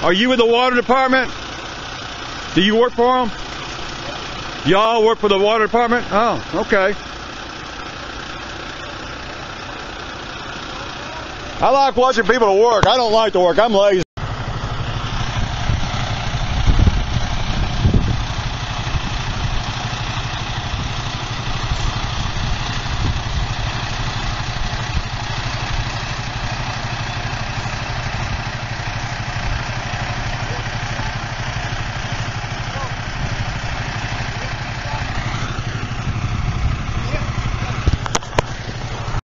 Are you with the water department? Do you work for them? Y'all work for the water department? Oh, okay. I like watching people to work. I don't like to work. I'm lazy.